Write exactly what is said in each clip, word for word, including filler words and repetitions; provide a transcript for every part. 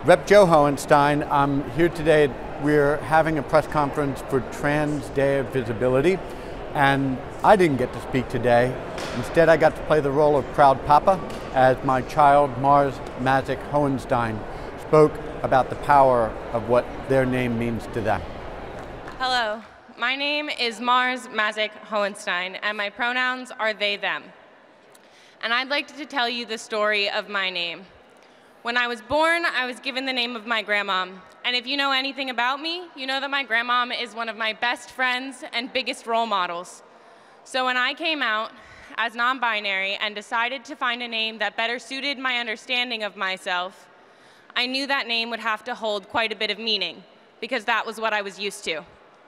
Representative Joe Hohenstein. I'm here today. We're having a press conference for Trans Day of Visibility, and I didn't get to speak today. Instead, I got to play the role of proud papa as my child, Mars Mazik Hohenstein, spoke about the power of what their name means to them. Hello, my name is Mars Mazik Hohenstein, and my pronouns are they, them. And I'd like to tell you the story of my name. When I was born, I was given the name of my grandma. And if you know anything about me, you know that my grandma is one of my best friends and biggest role models. So when I came out as non-binary and decided to find a name that better suited my understanding of myself, I knew that name would have to hold quite a bit of meaning, because that was what I was used to.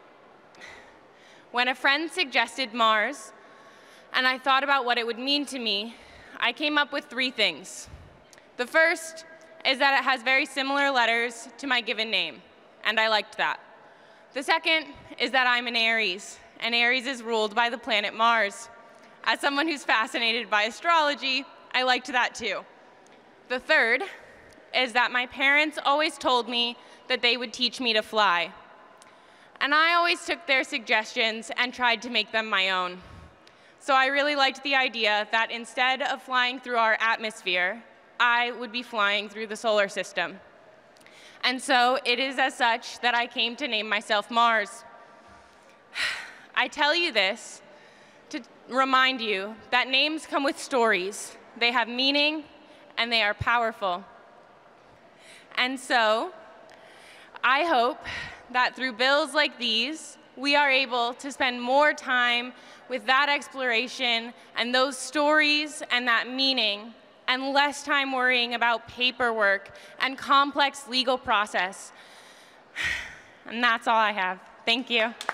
When a friend suggested Mars, and I thought about what it would mean to me, I came up with three things. The first is that it has very similar letters to my given name, and I liked that. The second is that I'm an Aries, and Aries is ruled by the planet Mars. As someone who's fascinated by astrology, I liked that too. The third is that my parents always told me that they would teach me to fly. And I always took their suggestions and tried to make them my own. So I really liked the idea that instead of flying through our atmosphere, I would be flying through the solar system. And so it is as such that I came to name myself Mars. I tell you this to remind you that names come with stories. They have meaning, and they are powerful. And so I hope that through bills like these, we are able to spend more time with that exploration and those stories and that meaning, and less time worrying about paperwork and complex legal process. And that's all I have. Thank you.